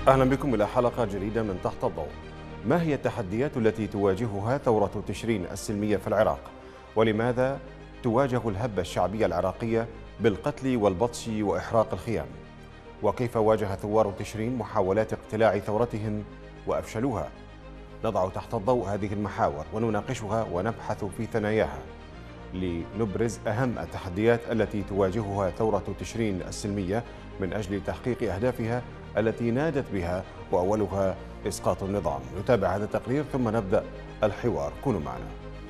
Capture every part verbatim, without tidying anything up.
أهلا بكم إلى حلقة جديدة من تحت الضوء. ما هي التحديات التي تواجهها ثورة تشرين السلمية في العراق؟ ولماذا تواجه الهبة الشعبية العراقية بالقتل والبطش وإحراق الخيام؟ وكيف واجه ثوار تشرين محاولات اقتلاع ثورتهم وأفشلوها؟ نضع تحت الضوء هذه المحاور ونناقشها ونبحث في ثناياها لنبرز أهم التحديات التي تواجهها ثورة تشرين السلمية من أجل تحقيق أهدافها التي نادت بها، وأولها إسقاط النظام. نتابع هذا التقرير ثم نبدأ الحوار. كونوا معنا.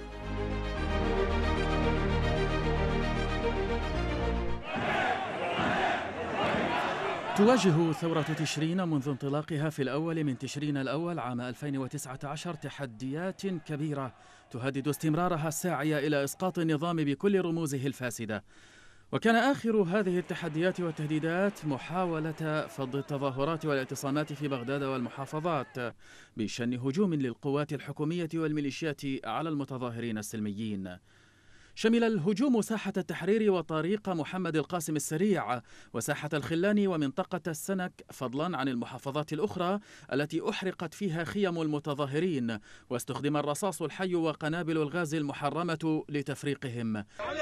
تواجه ثورة تشرين منذ انطلاقها في الأول من تشرين الأول عام ألفين وتسعة عشر تحديات كبيرة تهدد استمرارها الساعي إلى إسقاط النظام بكل رموزه الفاسدة. وكان آخر هذه التحديات والتهديدات محاولة فض التظاهرات والاعتصامات في بغداد والمحافظات بشن هجوم للقوات الحكومية والميليشيات على المتظاهرين السلميين. شمل الهجوم ساحة التحرير وطريق محمد القاسم السريع وساحة الخلاني ومنطقة السنك، فضلا عن المحافظات الأخرى التي أحرقت فيها خيم المتظاهرين واستخدم الرصاص الحي وقنابل الغاز المحرمة لتفريقهم،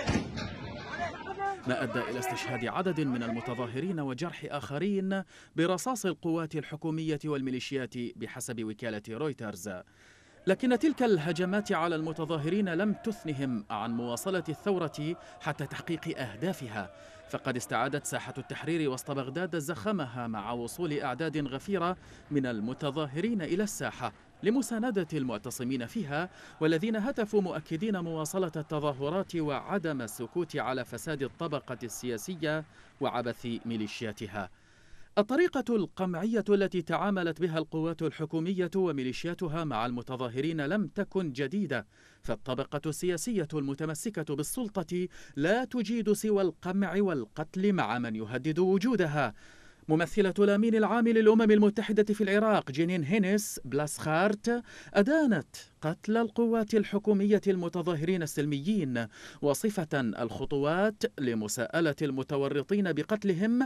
ما أدى إلى استشهاد عدد من المتظاهرين وجرح آخرين برصاص القوات الحكومية والميليشيات بحسب وكالة رويترز. لكن تلك الهجمات على المتظاهرين لم تثنهم عن مواصلة الثورة حتى تحقيق أهدافها، فقد استعادت ساحة التحرير وسط بغداد زخمها مع وصول أعداد غفيرة من المتظاهرين إلى الساحة لمساندة المعتصمين فيها، والذين هتفوا مؤكدين مواصلة التظاهرات وعدم السكوت على فساد الطبقة السياسية وعبث ميليشياتها. الطريقة القمعية التي تعاملت بها القوات الحكومية وميليشياتها مع المتظاهرين لم تكن جديدة، فالطبقة السياسية المتمسكة بالسلطة لا تجيد سوى القمع والقتل مع من يهدد وجودها. ممثلة الأمين العام للأمم المتحدة في العراق جينين هينيس بلاسخارت أدانت قتل القوات الحكومية المتظاهرين السلميين وصفة الخطوات لمساءلة المتورطين بقتلهم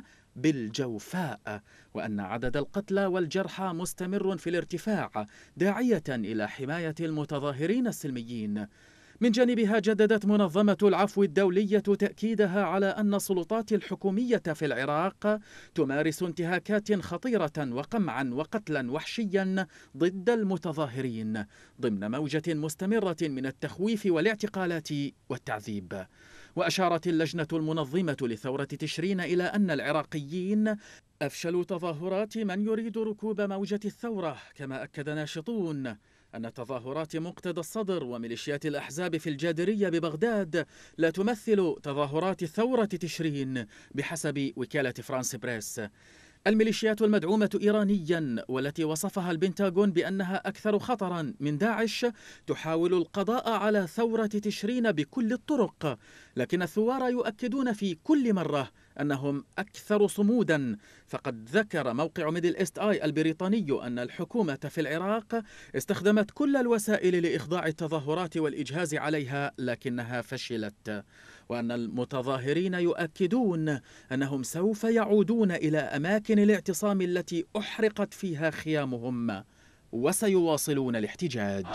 بالجوفاء، وأن عدد القتلى والجرحى مستمر في الارتفاع، داعية إلى حماية المتظاهرين السلميين. من جانبها جددت منظمة العفو الدولية تأكيدها على أن السلطات الحكومية في العراق تمارس انتهاكات خطيرة وقمعا وقتلا وحشيا ضد المتظاهرين ضمن موجة مستمرة من التخويف والاعتقالات والتعذيب. وأشارت اللجنة المنظمة لثورة تشرين إلى أن العراقيين أفشلوا تظاهرات من يريد ركوب موجة الثورة، كما أكد ناشطون أن تظاهرات مقتدى الصدر وميليشيات الأحزاب في الجادرية ببغداد لا تمثل تظاهرات ثورة تشرين بحسب وكالة فرانس بريس. الميليشيات المدعومة إيرانيا والتي وصفها البنتاغون بأنها أكثر خطرا من داعش تحاول القضاء على ثورة تشرين بكل الطرق، لكن الثوار يؤكدون في كل مرة أنهم أكثر صمودا. فقد ذكر موقع ميدل إيست آي البريطاني أن الحكومة في العراق استخدمت كل الوسائل لإخضاع التظاهرات والإجهاز عليها لكنها فشلت، وأن المتظاهرين يؤكدون أنهم سوف يعودون إلى أماكن الاعتصام التي أحرقت فيها خيامهم وسيواصلون الاحتجاج.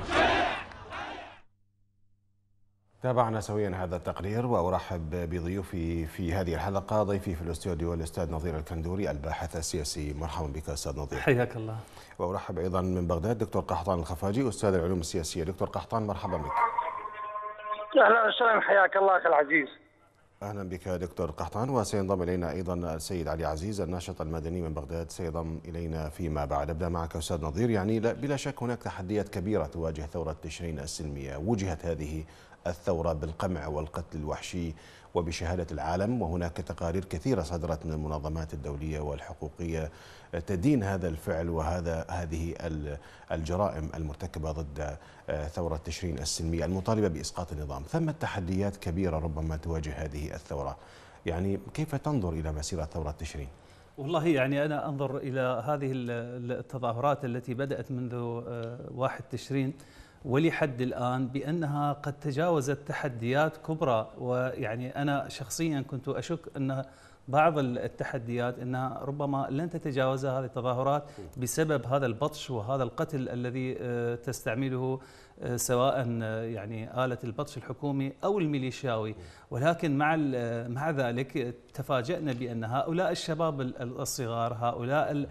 تابعنا سويا هذا التقرير وأرحب بضيوفي في هذه الحلقة. ضيفي في الاستوديو الأستاذ نظير الكندوري الباحث السياسي. مرحبا بك أستاذ نظير. حياك الله. وأرحب أيضا من بغداد دكتور قحطان الخفاجي أستاذ العلوم السياسية. دكتور قحطان مرحبا بك. أهلا وسهلا، حياك الله أخي العزيز. أهلا بك دكتور قحطان. وسينضم إلينا أيضا السيد علي عزيز الناشط المدني من بغداد، سينضم إلينا فيما بعد. أبدأ معك أستاذ نظير. يعني بلا شك هناك تحديات كبيرة تواجه ثورة تشرين السلمية. وجهت هذه الثورة بالقمع والقتل الوحشي وبشهادة العالم، وهناك تقارير كثيرة صدرت من المنظمات الدولية والحقوقية تدين هذا الفعل وهذا هذه الجرائم المرتكبة ضد ثورة تشرين السلمية المطالبة بإسقاط النظام. ثمة تحديات كبيرة ربما تواجه هذه الثورة. يعني كيف تنظر إلى مسيرة ثورة تشرين؟ والله يعني أنا أنظر إلى هذه التظاهرات التي بدأت منذ واحد تشرين ولحد الآن بأنها قد تجاوزت تحديات كبرى، ويعني أنا شخصيا كنت أشك أن بعض التحديات أنها ربما لن تتجاوزها هذه التظاهرات بسبب هذا البطش وهذا القتل الذي تستعمله سواء يعني آلة البطش الحكومي أو الميليشياوي. ولكن مع مع ذلك تفاجأنا بأن هؤلاء الشباب الصغار، هؤلاء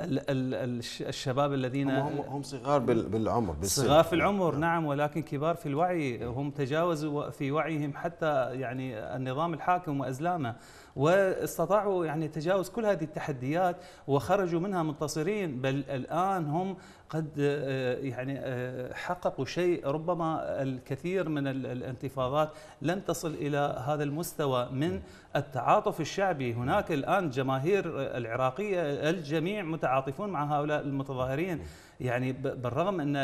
الشباب الذين هم هم صغار بالعمر، صغار في العمر نعم، ولكن كبار في الوعي، هم تجاوزوا في وعيهم حتى يعني النظام الحاكم وأزلامه، واستطاعوا يعني تجاوز كل هذه التحديات وخرجوا منها منتصرين. بل الآن هم قد يعني حققوا شيء ربما الكثير من الانتفاضات لم تصل إلى هذا المستوى من التعاطف الشعبي. هناك الآن جماهير العراقية الجميع متعاطفون مع هؤلاء المتظاهرين، يعني بالرغم أن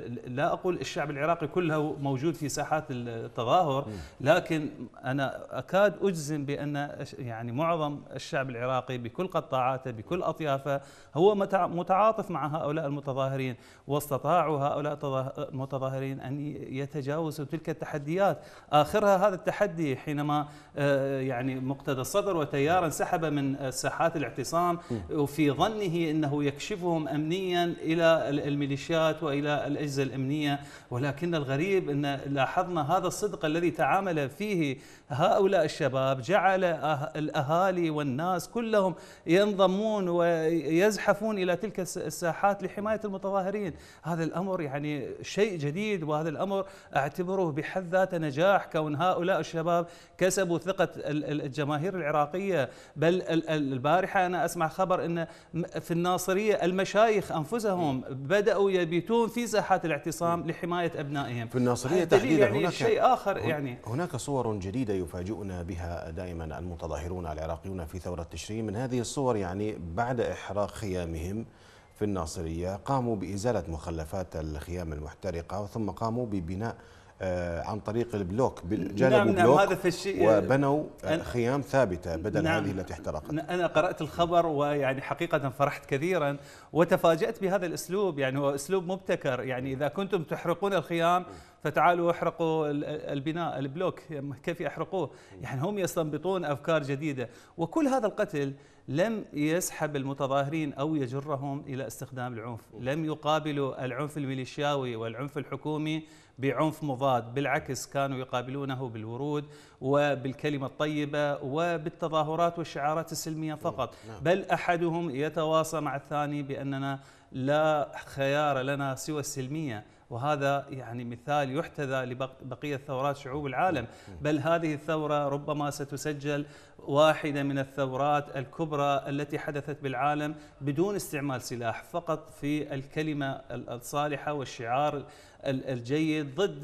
لا أقول الشعب العراقي كله موجود في ساحات التظاهر، لكن أنا أكاد أجزم بأن يعني معظم الشعب العراقي بكل قطاعاته بكل أطيافه هو متعاطف مع هؤلاء المتظاهرين، واستطاعوا هؤلاء المتظاهرين أن يتجاوزوا تلك التحديات. آخرها هذا التحدي حينما يعني مقتدى الصدر وتيار انسحب من ساحات الاعتصام وفي ظنه أنه يكشفهم أمنيا إلى الميليشيات وإلى الأجهزة الأمنية، ولكن الغريب أن لاحظنا هذا الصدق الذي تعامل فيه هؤلاء الشباب جعل الأهالي والناس كلهم ينضمون ويزحفون إلى تلك الساحات لحماية المتظاهرين. هذا الأمر يعني شيء جديد، وهذا الأمر أعتبره بحد ذاته نجاح، كون هؤلاء الشباب كسبوا ثقة الجماهير العراقية. بل البارحة أنا أسمع خبر أن في الناصرية المشايخ أنفسهم بدأوا يبيتون في ساحات الاعتصام لحماية أبنائهم. في الناصرية تحديدا يعني هناك شيء آخر، يعني هناك صور جديدة يفاجئنا بها دائما المتظاهرون العراقيون في ثورة تشرين. من هذه الصور يعني بعد إحراق خيامهم في الناصرية قاموا بإزالة مخلفات الخيام المحترقة، ثم قاموا ببناء عن طريق البلوك، جلبوا نعم بلوك نعم هذا في الشيء وبنوا خيام ثابتة بدل نعم هذه التي احترقت. أنا قرأت الخبر ويعني حقيقة فرحت كثيرا وتفاجأت بهذا الأسلوب، يعني هو أسلوب مبتكر. يعني إذا كنتم تحرقون الخيام فتعالوا احرقوا البناء البلوك، كيف يحرقوه؟ يعني هم يستنبطون أفكار جديدة. وكل هذا القتل لم يسحب المتظاهرين أو يجرهم إلى استخدام العنف، لم يقابلوا العنف الميليشياوي والعنف الحكومي بعنف مضاد، بالعكس كانوا يقابلونه بالورود وبالكلمة الطيبة وبالتظاهرات والشعارات السلمية فقط. بل أحدهم يتواصى مع الثاني بأننا لا خيار لنا سوى السلمية، وهذا يعني مثال يحتذى لبقية ثورات شعوب العالم. بل هذه الثورة ربما ستسجل واحدة من الثورات الكبرى التي حدثت بالعالم بدون استعمال سلاح، فقط في الكلمة الصالحة والشعار الجيد ضد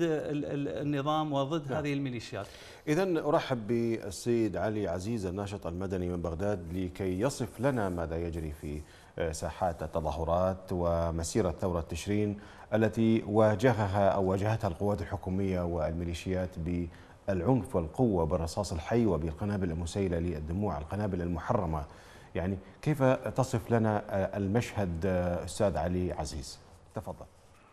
النظام وضد هذه الميليشيات. إذن أرحب بالسيد علي عزيز الناشط المدني من بغداد لكي يصف لنا ماذا يجري في ساحات التظاهرات ومسيرة ثورة تشرين التي واجهها أو واجهتها القوات الحكومية والميليشيات بالعنف والقوة بالرصاص الحي وبالقنابل المسيلة للدموع، القنابل المحرمة. يعني كيف تصف لنا المشهد أستاذ علي عزيز؟ تفضل.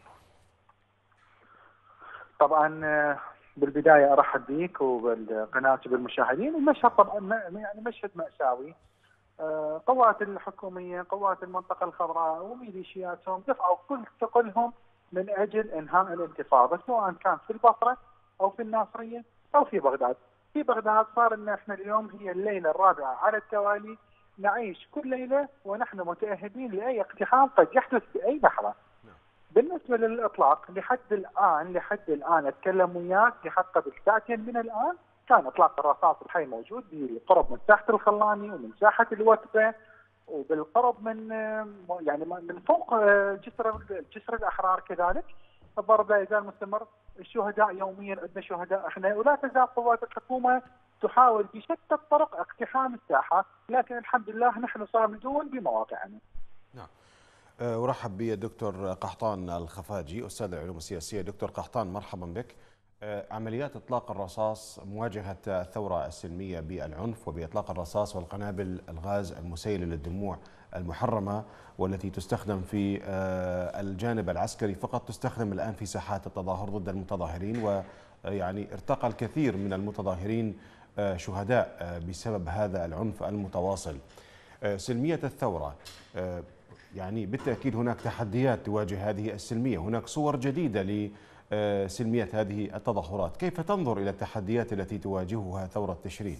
طبعا بالبداية أرحب بك وبالقناة وبالمشاهدين. المشهد طبعا يعني مشهد مأساوي. قوات الحكومية، قوات المنطقة الخضراء وميليشياتهم دفعوا كل ثقلهم من أجل إنهاء الانتفاضة، سواء كان في البصرة أو في الناصرية أو في بغداد. في بغداد صار إن إحنا اليوم هي الليلة الرابعة على التوالي نعيش كل ليلة ونحن متأهبين لأي اقتحام قد يحدث بأي لحظة. بالنسبة للإطلاق لحد الآن لحد الآن أتكلم وياك لحد قبل ساعتين من الآن كان إطلاق الرصاص الحي موجود بالقرب من ساحة الخلاني ومن ساحة الوثبة وبالقرب من يعني من فوق جسر جسر الأحرار كذلك. الضرب لا يزال مستمر. الشهداء يوميا عندنا شهداء احنا، ولا تزال قوات الحكومة تحاول بشتى الطرق اقتحام الساحة، لكن الحمد لله نحن صامدون بمواقعنا. نعم. أرحب بالدكتور قحطان الخفاجي أستاذ العلوم السياسية. دكتور قحطان مرحبا بك. عمليات إطلاق الرصاص، مواجهة الثورة السلمية بالعنف وبإطلاق الرصاص والقنابل الغاز المسيلة للدموع المحرمة والتي تستخدم في الجانب العسكري فقط، تستخدم الآن في ساحات التظاهر ضد المتظاهرين، ويعني ارتقى الكثير من المتظاهرين شهداء بسبب هذا العنف المتواصل. سلمية الثورة، يعني بالتأكيد هناك تحديات تواجه هذه السلمية، هناك صور جديدة لسلمية هذه التظاهرات. كيف تنظر إلى التحديات التي تواجهها ثورة تشرين؟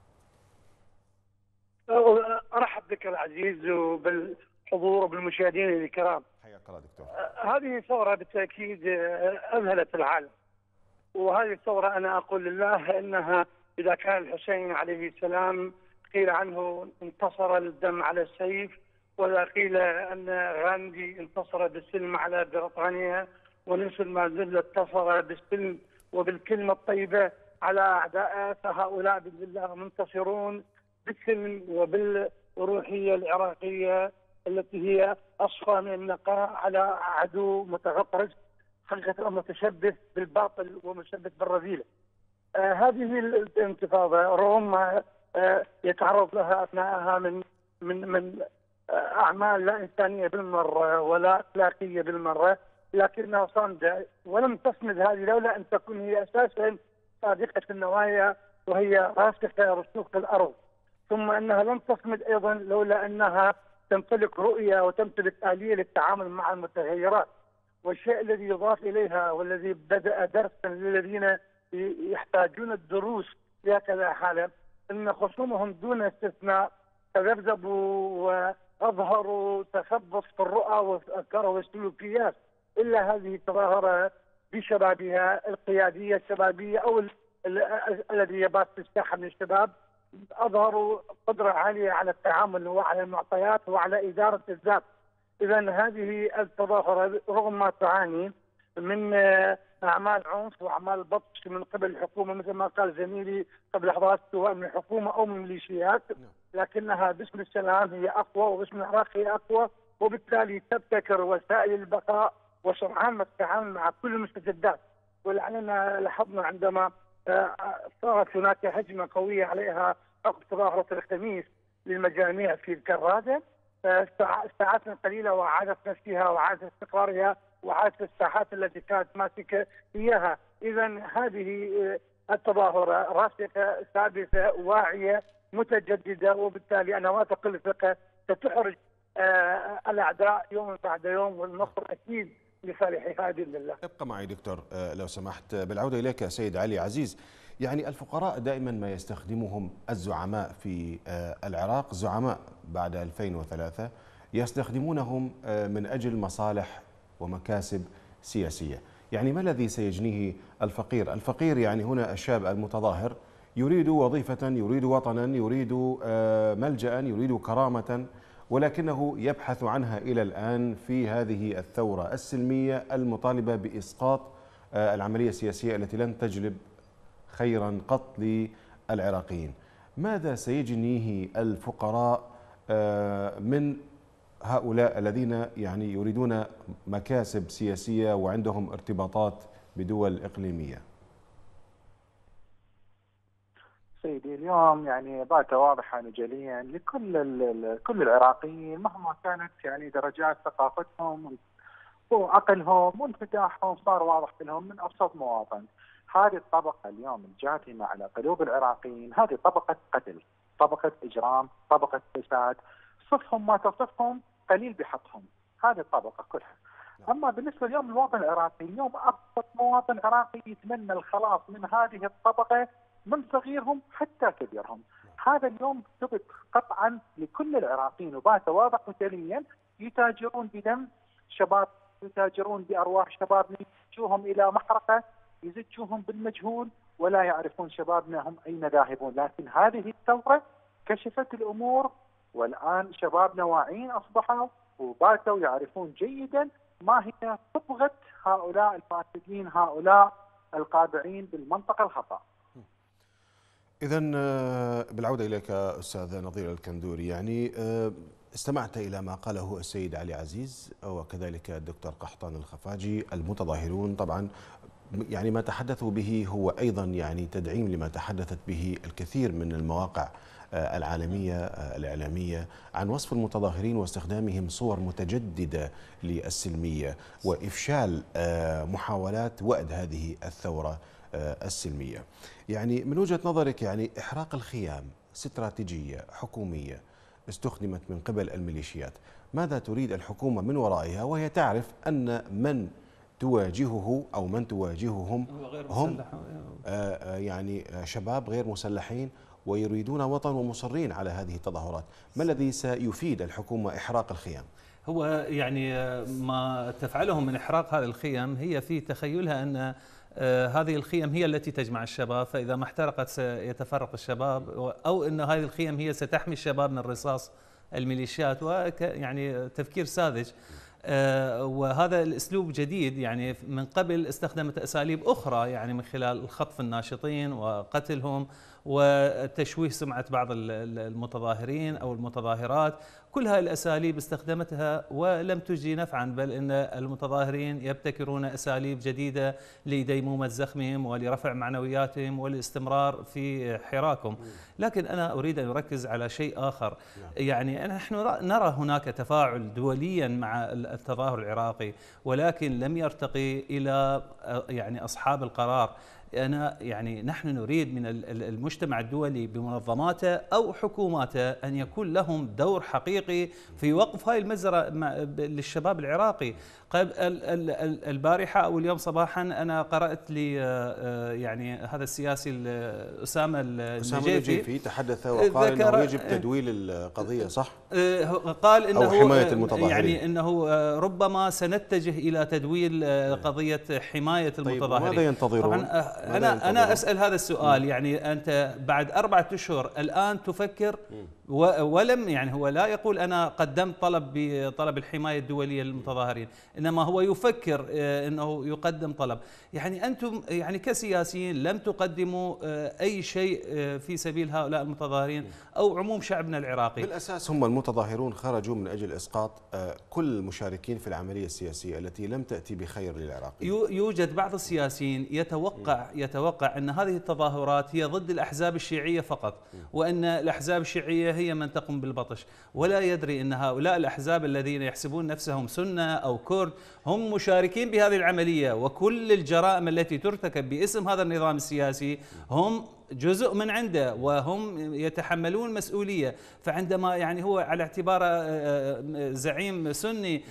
أرحب بك العزيز وبالحضور وبالمشاهدين الكرام. حياك الله دكتور. هذه ثورة بالتأكيد أذهلت العالم، وهذه الثورة أنا أقول لله أنها إذا كان الحسين عليه السلام قيل عنه انتصر الدم على السيف، وإذا قيل أن غاندي انتصر بالسلم على بريطانيا، ونيلسون مانديلا انتصر بالسلم وبالكلمة الطيبة على أعدائه، فهؤلاء بإذن الله منتصرون بالسلم وبالروحية العراقية التي هي أصفى من النقاء على عدو متغطرس حقيقة متشبث بالباطل ومتشبث بالرذيلة. آه هذه الانتفاضة رغم ما آه يتعرض لها أبنائها من من من آه أعمال لا إنسانية بالمرة ولا أخلاقية بالمرة، لكنها صامدة ولم تصمد هذه لولا أن تكون هي أساسا صادقة النوايا وهي راسخة رسوخ الأرض، ثم أنها لم تصمد أيضا لولا أنها تمتلك رؤية وتمتلك آلية للتعامل مع المتغيرات. والشيء الذي يضاف إليها والذي بدأ درسا للذين يحتاجون الدروس في هكذا حالة أن خصومهم دون استثناء تذبذبوا وأظهروا تخبص في الرؤى والأفكار والسلوكيات، إلا هذه التظاهرة بشبابها القيادية الشبابية أو الذي يبات في الساحة من الشباب أظهروا قدرة عالية على التعامل وعلى المعطيات وعلى إدارة الذات. إذا هذه التظاهرة رغم ما تعاني من أعمال عنف وأعمال بطش من قبل الحكومة مثل ما قال زميلي قبل لحظات، سواء من الحكومة أو من الميليشيات، لكنها باسم السلام هي أقوى وباسم العراق هي أقوى، وبالتالي تبتكر وسائل البقاء وسرعان ما تتعامل مع كل المستجدات. ولعلنا لاحظنا عندما صارت هناك هجمة قوية عليها عقب تظاهرة الخميس للمجاميع في الكرادة، ساعات قليلة وعادت نفسها وعادت استقرارها وعادت الساحات التي كانت ماسكة إياها. إذا هذه التظاهرة راسخة ثابتة واعية متجددة، وبالتالي أنا واثق الثقة ستحرج الأعداء يوم بعد يوم، والنصر أكيد لصالحها بإذن الله. ابقى معي دكتور لو سمحت. بالعودة إليك سيد علي عزيز، يعني الفقراء دائما ما يستخدمهم الزعماء في العراق، زعماء بعد ألفين وثلاثة يستخدمونهم من أجل مصالح ومكاسب سياسية. يعني ما الذي سيجنيه الفقير؟ الفقير يعني هنا الشاب المتظاهر يريد وظيفة، يريد وطنا، يريد ملجأ، يريد كرامة، ولكنه يبحث عنها إلى الآن في هذه الثورة السلمية المطالبة بإسقاط العملية السياسية التي لن تجلب خيرا قط للعراقيين. ماذا سيجنيه الفقراء من هؤلاء الذين يعني يريدون مكاسب سياسية وعندهم ارتباطات بدول إقليمية؟ سيدي اليوم يعني بات واضحا جليا لكل كل العراقيين مهما كانت يعني درجات ثقافتهم وعقلهم وانفتاحهم، صار واضح لهم من ابسط مواطن. هذه الطبقه اليوم الجاثمه على قلوب العراقيين هذه طبقه قتل، طبقه اجرام، طبقه فساد، صفهم ما تصفهم قليل بحقهم، هذه الطبقه كلها. اما بالنسبه اليوم للمواطن العراقي، اليوم ابسط مواطن عراقي يتمنى الخلاص من هذه الطبقه من صغيرهم حتى كبيرهم. هذا اليوم ثبت قطعا لكل العراقيين وبات واضح وجليا. يتاجرون بدم شباب، يتاجرون بارواح شباب، يزجوهم الى محرقه، يزجوهم بالمجهول، ولا يعرفون شبابنا هم اين ذاهبون. لكن هذه الثوره كشفت الامور، والان شبابنا واعيين اصبحوا وباتوا يعرفون جيدا ما هي صبغه هؤلاء الفاسدين، هؤلاء القابعين بالمنطقه الخطا. إذا بالعودة إليك أستاذ نظير الكندوري، يعني استمعت إلى ما قاله السيد علي عزيز وكذلك الدكتور قحطان الخفاجي. المتظاهرون طبعا يعني ما تحدثوا به هو أيضا يعني تدعيم لما تحدثت به الكثير من المواقع العالمية الإعلامية عن وصف المتظاهرين واستخدامهم صور متجددة للسلمية وإفشال محاولات وأد هذه الثورة السلمية. يعني من وجهة نظرك يعني إحراق الخيام استراتيجية حكومية استخدمت من قبل الميليشيات، ماذا تريد الحكومة من ورائها وهي تعرف أن من تواجهه أو من تواجههم هم يعني شباب غير مسلحين ويريدون وطن ومصرين على هذه التظاهرات؟ ما الذي سيفيد الحكومة إحراق الخيام؟ هو يعني ما تفعله من إحراق هذه الخيم هي في تخيلها أن هذه الخيم هي التي تجمع الشباب، فإذا ما احترقت سيتفرق الشباب، أو أن هذه الخيم هي ستحمي الشباب من رصاص الميليشيات، ويعني تفكير ساذج. وهذا الأسلوب جديد، يعني من قبل استخدمت أساليب أخرى يعني من خلال خطف الناشطين وقتلهم وتشويه سمعة بعض المتظاهرين أو المتظاهرات. كل هذه الأساليب استخدمتها ولم تجدي نفعا، بل إن المتظاهرين يبتكرون أساليب جديدة لديمومة زخمهم ولرفع معنوياتهم والاستمرار في حراكهم. لكن أنا أريد أن أركز على شيء آخر. يعني نحن نرى هناك تفاعل دوليا مع التظاهر العراقي، ولكن لم يرتقي إلى يعني أصحاب القرار. أنا يعني نحن نريد من المجتمع الدولي بمنظماته أو حكوماته أن يكون لهم دور حقيقي في وقف هاي المجزرة للشباب العراقي. البارحة أو اليوم صباحا أنا قرأت لي يعني هذا السياسي أسامة النجيفي تحدث وقال أنه يجب تدويل القضية، صح؟ قال إنه أو حماية المتظاهرين، يعني أنه ربما سنتجه إلى تدويل قضية حماية المتظاهرين. طيب، ماذا ينتظرون؟ أنا أنا أسأل هذا السؤال. يعني أنت بعد أربعة أشهر الآن تفكر، ولم يعني هو لا يقول أنا قدمت طلب بطلب الحماية الدولية للمتظاهرين، إنما هو يفكر أنه يقدم طلب. يعني أنتم يعني كسياسيين لم تقدموا أي شيء في سبيل هؤلاء المتظاهرين أو عموم شعبنا العراقي. بالأساس هم المتظاهرون خرجوا من أجل إسقاط كل المشاركين في العملية السياسية التي لم تأتي بخير للعراق. يوجد بعض السياسيين يتوقع يتوقع أن هذه التظاهرات هي ضد الأحزاب الشيعية فقط، وأن الأحزاب الشيعية هي من تقوم بالبطش، ولا يدري أن هؤلاء الأحزاب الذين يحسبون نفسهم سنة أو كرد هم مشاركين بهذه العملية، وكل الجرائم التي ترتكب باسم هذا النظام السياسي هم جزء من عنده وهم يتحملون المسؤولية. فعندما يعني هو على اعتباره زعيم سني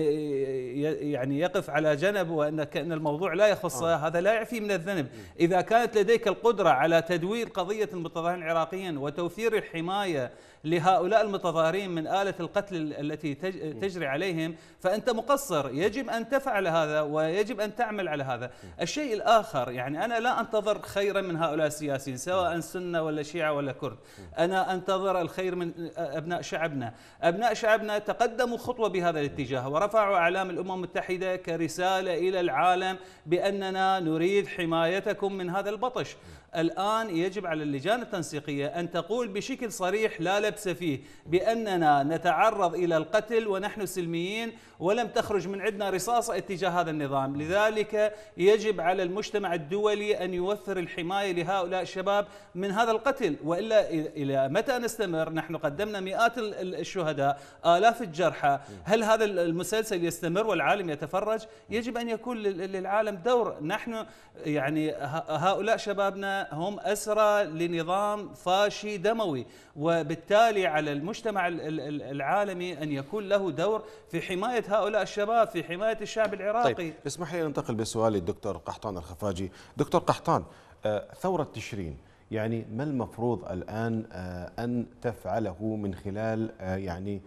يعني يقف على جنب وأن كأن الموضوع لا يخصه، هذا لا يعفي من الذنب. إذا كانت لديك القدرة على تدوير قضية المتظاهرين العراقيين وتوفير الحماية لهؤلاء المتظاهرين من آلة القتل التي تجري عليهم، فأنت مقصر. يجب أن تفعل هذا ويجب أن تعمل على هذا. الشيء الآخر، يعني أنا لا أنتظر خيرا من هؤلاء السياسيين سواء سنة ولا شيعة ولا كرد، أنا أنتظر الخير من أبناء شعبنا. أبناء شعبنا تقدموا خطوة بهذا الاتجاه ورفعوا أعلام الأمم المتحدة كرسالة إلى العالم بأننا نريد حمايتكم من هذا البطش. الآن يجب على اللجان التنسيقية أن تقول بشكل صريح لا لبس فيه بأننا نتعرض إلى القتل ونحن سلميين ولم تخرج من عندنا رصاصة اتجاه هذا النظام. لذلك يجب على المجتمع الدولي أن يوفر الحماية لهؤلاء الشباب من هذا القتل، وإلا إلى متى نستمر؟ نحن قدمنا مئات الشهداء، آلاف الجرحى. هل هذا المسلسل يستمر والعالم يتفرج؟ يجب أن يكون للعالم دور. نحن يعني هؤلاء شبابنا هم أسرى لنظام فاشي دموي، وبالتالي على المجتمع العالمي أن يكون له دور في حماية هؤلاء الشباب، في حماية الشعب العراقي. طيب، اسمح لي ننتقل بسؤال للدكتور قحطان الخفاجي. دكتور قحطان، ثورة تشرين يعني ما المفروض الآن أن تفعله من خلال يعني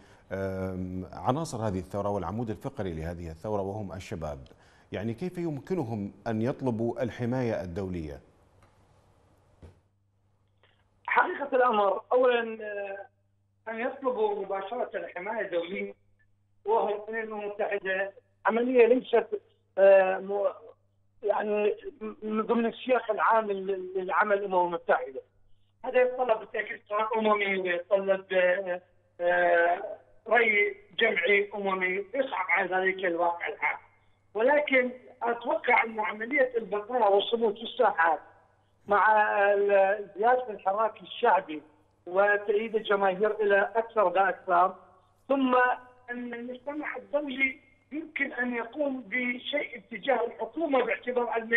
عناصر هذه الثورة والعمود الفقري لهذه الثورة وهم الشباب؟ يعني كيف يمكنهم أن يطلبوا الحماية الدولية؟ حقيقة الأمر أولا أن يطلبوا مباشرة الحماية الدولية وهي الأمم المتحدة. عملية ليست يعني ضمن السياق العام للعمل الأمم المتحدة. هذا يتطلب بالتأكيد قرار أممي ويتطلب رأي جمعي أممي يصعب على ذلك الواقع العام. ولكن أتوقع أن عملية البقاء والصمود في الساحات مع زيادة الحراك الشعبي وتأييد الجماهير إلى أكثر وأكثر، ثم أن المجتمع الدولي يمكن أن يقوم بشيء اتجاه الحكومة باعتبار أن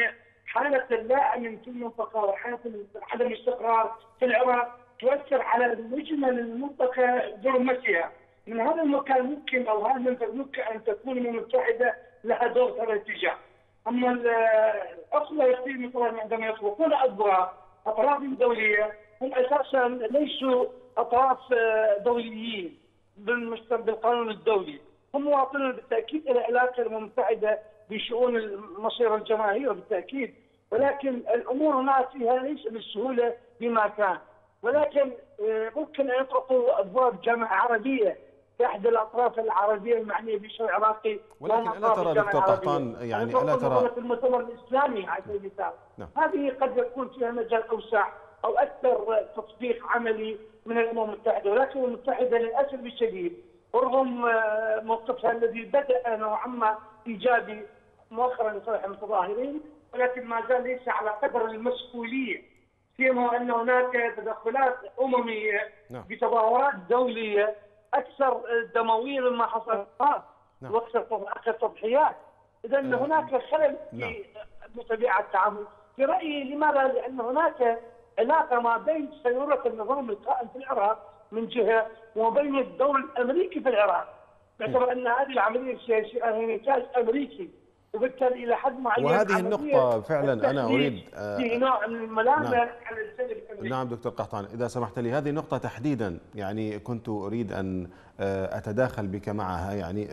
حالة لا أمن في المنطقة وحالة عدم الاستقرار في العراق تؤثر على مجمل المنطقة برمتها. من هذا المكان ممكن أو هذا المنطقة ممكن أن تكون الأمم المتحدة لها دور في هذا الاتجاه. أما الأخوة يصير مثلا عندما يطلقون أطراف أطراف دولية هم أساسا ليسوا أطراف دوليين بالقانون الدولي، هم مواطنون بالتأكيد إلى علاقة الأمم المتحدة بشؤون مصير الجماهير بالتأكيد، ولكن الأمور هناك فيها ليس بالسهولة بما كان، ولكن ممكن أن يطرقوا أبواب جامعة عربية في إحدى الأطراف العربية المعنية بالشأن العراقي. ولكن ألا ترى دكتور قحطان يعني ألا ترى في المؤتمر الإسلامي على سبيل المثال نعم. هذه قد يكون فيها مجال أوسع أو أكثر تطبيق عملي من الأمم المتحدة، ولكن الأمم المتحدة للأسف الشديد رغم موقفها الذي بدأ نوعا ما إيجابي مؤخرا لصالح المتظاهرين، ولكن ما زال ليس على قدر المسؤولية، سيما أن هناك تدخلات أممية نعم. بتظاهرات دولية أكثر دموية مما حصل نعم. وأكثر تضحيات. إذا أه هناك خلل نعم. في طبيعة التعامل. في رأيي لماذا؟ لأن هناك علاقة ما بين سيرورة النظام القائم في العراق من جهة وبين الدور الأمريكي في العراق، باعتبار أن هذه العملية السياسية هي نتاج أمريكي، وبالتالي إلى حد معين وهذه النقطة فعلا أنا أريد في نوع من الملامة نعم. على الجانب الأمريكي. نعم دكتور قحطان، إذا سمحت لي هذه النقطة تحديدا يعني كنت أريد أن أتداخل بك معها، يعني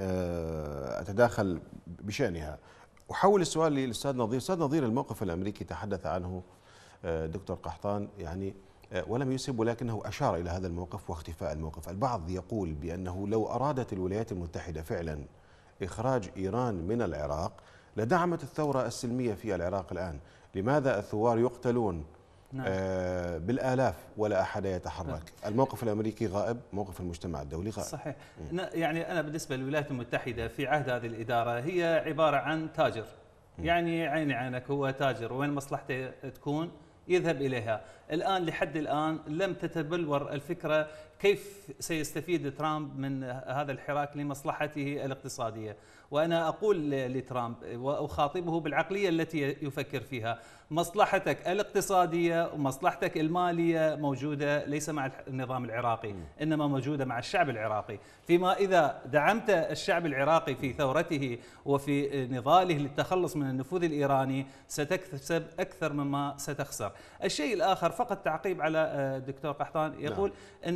أتداخل بشأنها. أحول السؤال للأستاذ نظير. أستاذ نظير، الموقف الأمريكي تحدث عنه دكتور قحطان يعني ولم يسب، ولكنه أشار إلى هذا الموقف واختفاء الموقف. البعض يقول بأنه لو أرادت الولايات المتحدة فعلا إخراج إيران من العراق لدعمت الثورة السلمية في العراق الآن. لماذا الثوار يقتلون نعم. آه بالآلاف ولا أحد يتحرك؟ نعم. الموقف الأمريكي غائب، موقف المجتمع الدولي غائب. صحيح. م. يعني أنا بالنسبة للولايات المتحدة في عهد هذه الإدارة هي عبارة عن تاجر، م. يعني عيني عينك، هو تاجر وين مصلحته تكون يذهب إليها. الآن لحد الآن لم تتبلور الفكرة كيف سيستفيد ترامب من هذا الحراك لمصلحته الاقتصادية. وأنا أقول لترامب وأخاطبه بالعقلية التي يفكر فيها، مصلحتك الاقتصادية ومصلحتك المالية موجودة ليس مع النظام العراقي، إنما موجودة مع الشعب العراقي. فيما إذا دعمت الشعب العراقي في ثورته وفي نضاله للتخلص من النفوذ الإيراني ستكسب أكثر مما ستخسر. الشيء الآخر فقط تعقيب على الدكتور قحطان، يقول أن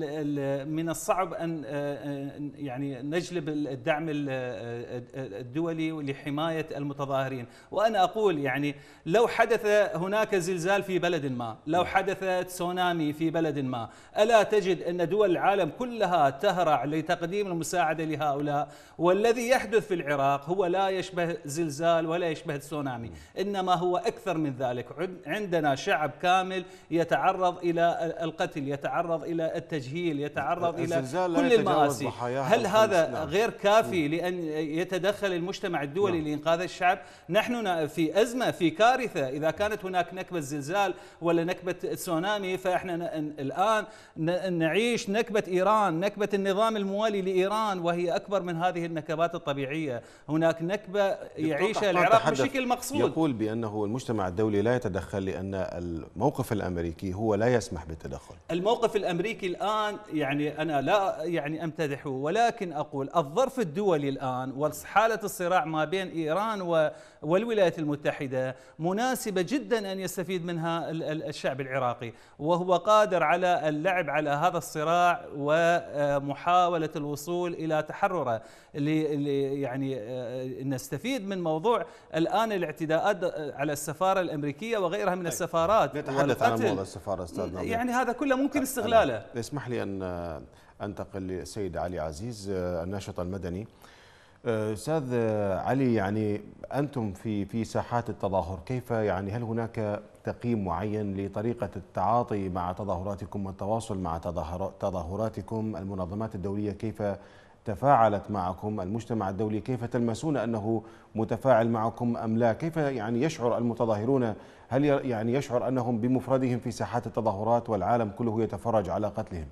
من الصعب أن يعني نجلب الدعم الدولي لحماية المتظاهرين. وأنا أقول يعني لو حدث هناك زلزال في بلد ما، لو حدث تسونامي في بلد ما، ألا تجد أن دول العالم كلها تهرع لتقديم المساعدة لهؤلاء؟ والذي يحدث في العراق هو لا يشبه زلزال ولا يشبه تسونامي، إنما هو أكثر من ذلك. عندنا شعب كامل يتعرض إلى القتل، يتعرض إلى التجهيل، يتعرض إلى كل المآسي. هل هذا نعم. غير كافي لأن يتدخل المجتمع الدولي نعم. لإنقاذ الشعب؟ نحن في أزمة، في كارثة. إذا كانت هناك نكبة زلزال ولا نكبة تسونامي، فإحنا الآن نعيش نكبة إيران، نكبة النظام الموالي لإيران، وهي أكبر من هذه النكبات الطبيعية. هناك نكبة يعيشها العراق بشكل مقصود. يقول بأنه المجتمع الدولي لا يتدخل لأن الموقف الأمريكي هو لا يسمح بالتدخل. الموقف الأمريكي الآن يعني أنا لا يعني أمتدحه، ولكن أقول الظرف الدولي الآن وحالة الصراع ما بين إيران والولايات المتحدة مناسبة جدا أن يستفيد منها الشعب العراقي، وهو قادر على اللعب على هذا الصراع ومحاولة الوصول إلى تحرره. يعني نستفيد من موضوع الآن الاعتداءات على السفارة الأمريكية وغيرها من السفارات. نتحدث عن موضوع السفارة أستاذ نظير، يعني هذا كله ممكن استغلاله. اسمح لي أن أنتقل للسيد علي عزيز الناشط المدني. أستاذ علي، يعني أنتم في في ساحات التظاهر، كيف يعني هل هناك تقييم معين لطريقة التعاطي مع تظاهراتكم والتواصل مع تظاهراتكم؟ المنظمات الدولية كيف تفاعلت معكم؟ المجتمع الدولي كيف تلمسون أنه متفاعل معكم أم لا؟ كيف يعني يشعر المتظاهرون؟ هل يعني يشعر أنهم بمفردهم في ساحات التظاهرات والعالم كله يتفرج على قتلهم؟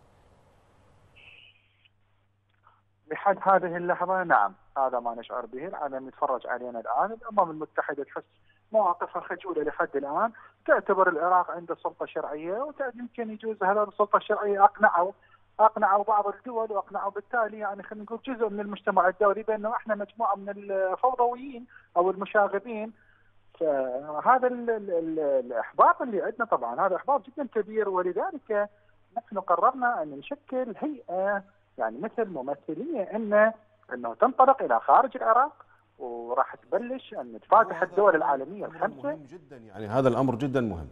لحد هذه اللحظة نعم، هذا ما نشعر به. العالم يتفرج علينا الآن. الأمم المتحدة تحس مواقفها خجولة لحد الآن، تعتبر العراق عنده سلطة شرعية ويمكن يجوز هذا السلطة الشرعية أقنعوا أقنعوا بعض الدول وأقنعوا بالتالي يعني خلينا نقول جزء من المجتمع الدولي بأنه إحنا مجموعة من الفوضويين أو المشاغبين. فهذا ال ال ال الإحباط اللي عندنا طبعا هذا إحباط جدا كبير، ولذلك نحن قررنا أن نشكل هيئة يعني مثل ممثلية إنه إنه تنطلق إلى خارج العراق، وراح تبلش أن تفاتح الدول العالمية الخمسة. مهم جدا، يعني هذا الأمر جدا مهم.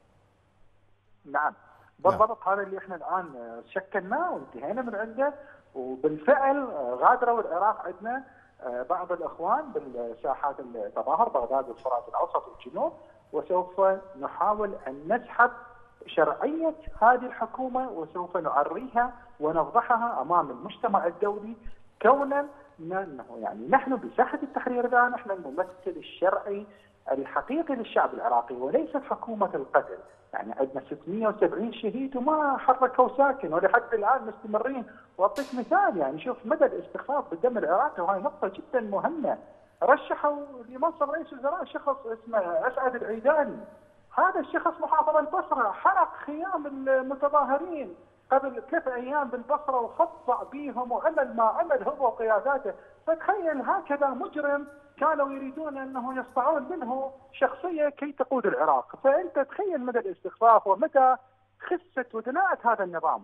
نعم بالضبط، هذا اللي احنا الآن شكلناه وانتهينا من عنده، وبالفعل غادروا العراق عندنا بعض الإخوان بالساحات التظاهر بغداد والفرات الأوسط والجنوب، وسوف نحاول أن نسحب شرعية هذه الحكومة وسوف نعريها ونفضحها أمام المجتمع الدولي، كونا انه يعني نحن بساحة التحرير الآن نحن الممثل الشرعي الحقيقي للشعب العراقي وليست حكومة القتل. يعني عندنا ستمئة وسبعين شهيد وما حركوا ساكن ولحد الآن مستمرين. وأعطيك مثال، يعني شوف مدى الاستخفاف بالدم العراقي، وهي نقطة جدا مهمة. رشحوا لمنصب رئيس وزراء شخص اسمه أسعد العيداني، هذا الشخص محافظ البصرة حرق خيام المتظاهرين قبل ثلاث أيام بالبصرة وخطأ بيهم وعمل ما عمل هو وقياداته. فتخيل هكذا مجرم كانوا يريدون أنه يصنعون منه شخصية كي تقود العراق. فأنت تخيل مدى الاستخفاف ومدى خسة ودناءة هذا النظام.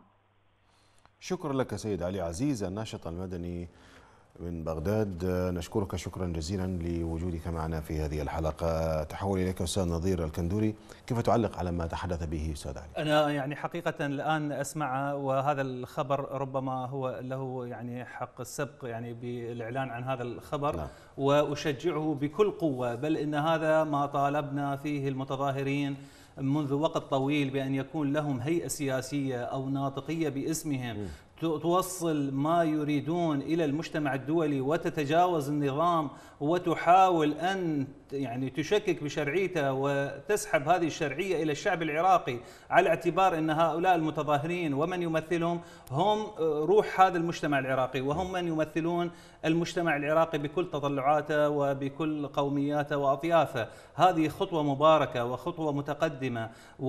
شكرا لك سيد علي عزيز الناشط المدني من بغداد، نشكرك شكرا جزيلا لوجودك معنا في هذه الحلقة. تحول إليك أستاذ نظير الكندوري، كيف تعلق على ما تحدث به أستاذ علي؟ أنا يعني حقيقة الآن أسمع، وهذا الخبر ربما هو له يعني حق السبق يعني بالإعلان عن هذا الخبر. نعم. وأشجعه بكل قوة، بل إن هذا ما طالبنا فيه المتظاهرين منذ وقت طويل، بأن يكون لهم هيئة سياسية أو ناطقية باسمهم م. توصل ما يريدون إلى المجتمع الدولي وتتجاوز النظام وتحاول أن يعني تشكك بشرعيته وتسحب هذه الشرعية إلى الشعب العراقي، على اعتبار أن هؤلاء المتظاهرين ومن يمثلهم هم روح هذا المجتمع العراقي، وهم من يمثلون المجتمع العراقي بكل تطلعاته وبكل قومياته وأطيافه. هذه خطوة مباركة وخطوة متقدمة،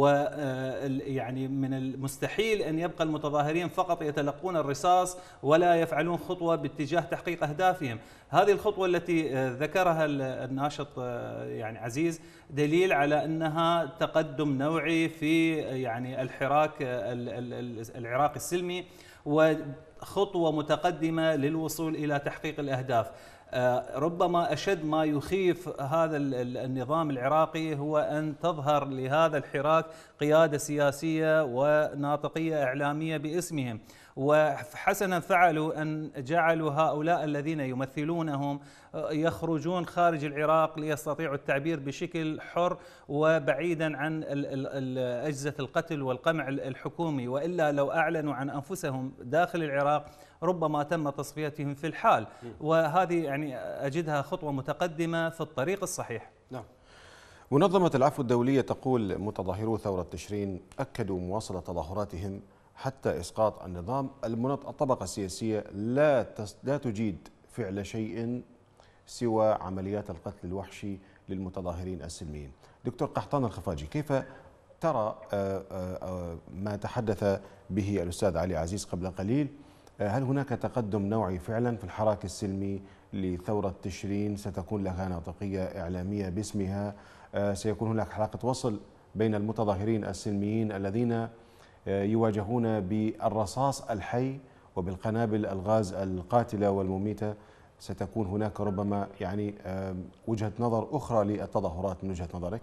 ويعني من المستحيل أن يبقى المتظاهرين فقط يتلقون الرصاص ولا يفعلون خطوة باتجاه تحقيق أهدافهم. هذه الخطوة التي ذكرها الناشط يعني عزيز دليل على أنها تقدم نوعي في يعني الحراك العراقي السلمي، وخطوة متقدمة للوصول إلى تحقيق الأهداف. ربما أشد ما يخيف هذا النظام العراقي هو أن تظهر لهذا الحراك قيادة سياسية وناطقية إعلامية باسمهم، وحسنا فعلوا أن جعلوا هؤلاء الذين يمثلونهم يخرجون خارج العراق ليستطيعوا التعبير بشكل حر وبعيدا عن أجهزة القتل والقمع الحكومي، وإلا لو أعلنوا عن أنفسهم داخل العراق ربما تم تصفيتهم في الحال. وهذه يعني أجدها خطوة متقدمة في الطريق الصحيح. نعم. منظمة العفو الدولية تقول متظاهرو ثورة تشرين أكدوا مواصلة تظاهراتهم حتى إسقاط النظام. الطبقة السياسية لا لا تجيد فعل شيء سوى عمليات القتل الوحشي للمتظاهرين السلميين. دكتور قحطان الخفاجي، كيف ترى ما تحدث به الأستاذ علي عزيز قبل قليل؟ هل هناك تقدم نوعي فعلا في الحراك السلمي لثورة تشرين؟ ستكون لها ناطقية إعلامية باسمها؟ سيكون هناك حلقة وصل بين المتظاهرين السلميين الذين يواجهون بالرصاص الحي وبالقنابل الغاز القاتلة والمميتة؟ ستكون هناك ربما يعني وجهة نظر أخرى للتظاهرات من وجهة نظرك؟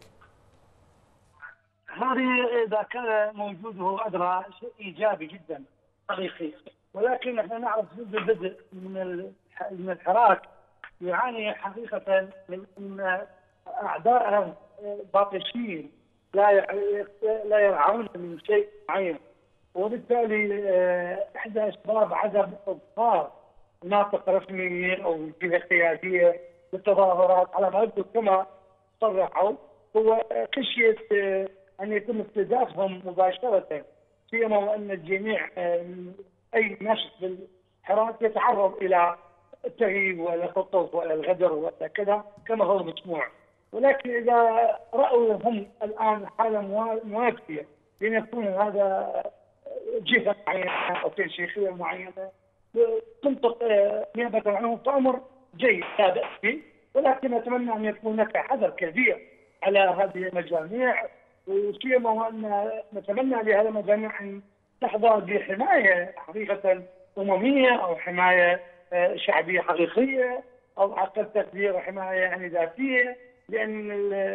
هذه إذا كان موجود هو أدرى شيء إيجابي جدا حقيقي، ولكن احنا نعرف منذ البدء من الحراك يعاني حقيقة من أن أعداء باطشين لا لا يرعون من شيء معين، وبالتالي إحدى أسباب عدم إظهار ناطق رسمي أو جهة قيادية للتظاهرات على ما يبدو كما صرحوا هو خشية أن يتم استهدافهم مباشرة، سيما وأن الجميع أي نشط بالحراك يتعرض إلى التغييب وإلى الخطف وإلى الغدر وإلى كذا كما هو مسموع. ولكن إذا رأوا هم الآن حالة موافية لأن يكون هذا جهة معينة أو تنسيقية معينة تنطق نيابة عنهم، فأمر جيد لا بأس به، ولكن أتمنى أن يكون هناك حذر كبير على هذه المجاميع، وسيما وأن نتمنى لهذه المجاميع أن تحظى بحماية حقيقة أممية أو حماية شعبية حقيقية أو أقل تقدير حماية يعني ذاتية، لأن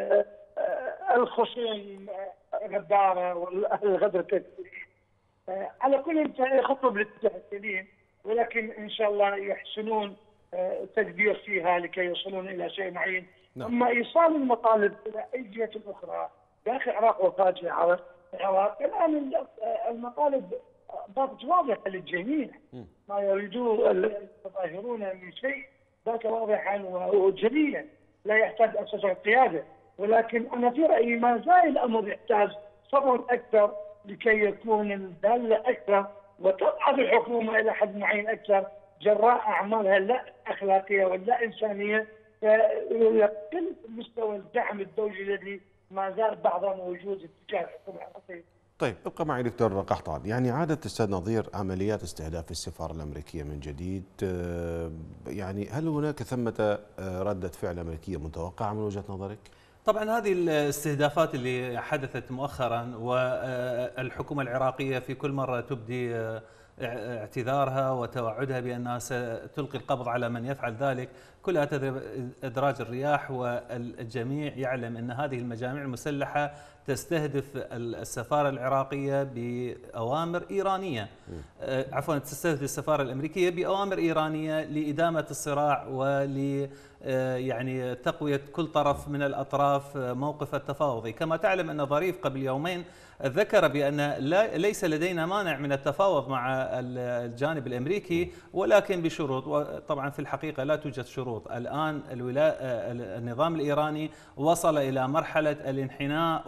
الخصوم غدارة والغدر كثير. على كل خطوة بالاتجاه السليم، ولكن إن شاء الله يحسنون التدبير فيها لكي يوصلون إلى شيء معين. نعم. أما إيصال المطالب إلى أي جهة أخرى داخل العراق وخارج العراق، الآن المطالب باتت واضحة للجميع، ما يريدوه المتظاهرون من شيء ذاك واضحا وجليا لا يحتاج أساسا القيادة، ولكن أنا في رأيي ما زال الأمر يحتاج صبر أكثر لكي يكون الدالة أكثر وتضعف الحكومة إلى حد معين أكثر جراء أعمالها لا أخلاقية ولا إنسانية، فيقل مستوى الدعم الدولي الذي ما زال بعضه موجود تجاه الحكومة العراقية. طيب ابقى معي دكتور قحطان، يعني عادت استاذ نظير عمليات استهداف السفارة الأمريكية من جديد، يعني هل هناك ثمة ردة فعل أمريكية متوقعة من وجهة نظرك؟ طبعا هذه الاستهدافات اللي حدثت مؤخرا والحكومة العراقية في كل مرة تبدي اعتذارها وتوعدها بأنها ستلقي القبض على من يفعل ذلك، كلها تذهب إدراج الرياح، والجميع يعلم أن هذه المجاميع المسلحة تستهدف السفارة العراقية بأوامر إيرانية، عفوا تستهدف السفارة الأمريكية بأوامر إيرانية لإدامة الصراع ول يعني تقوية كل طرف من الأطراف موقف التفاوضي. كما تعلم أن ظريف قبل يومين ذكر بأن لا ليس لدينا مانع من التفاوض مع الجانب الأمريكي ولكن بشروط، وطبعا في الحقيقة لا توجد شروط. الآن النظام الإيراني وصل إلى مرحلة الانحناء